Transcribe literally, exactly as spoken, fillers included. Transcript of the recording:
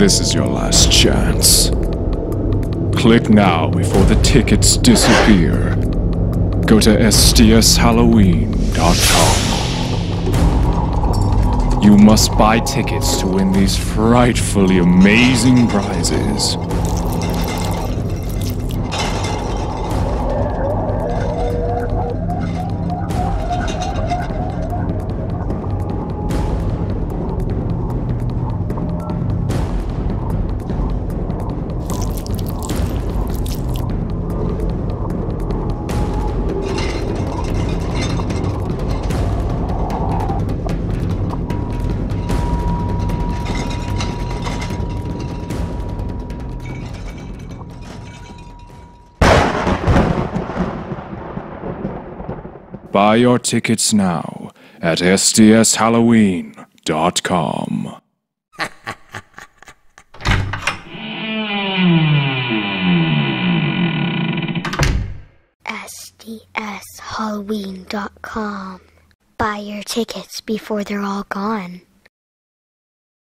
This is your last chance. Click now before the tickets disappear. Go to S D S Halloween dot com. You must buy tickets to win these frightfully amazing prizes. Buy your tickets now at S D S Halloween dot com. S D S Halloween dot com. Buy your tickets before they're all gone.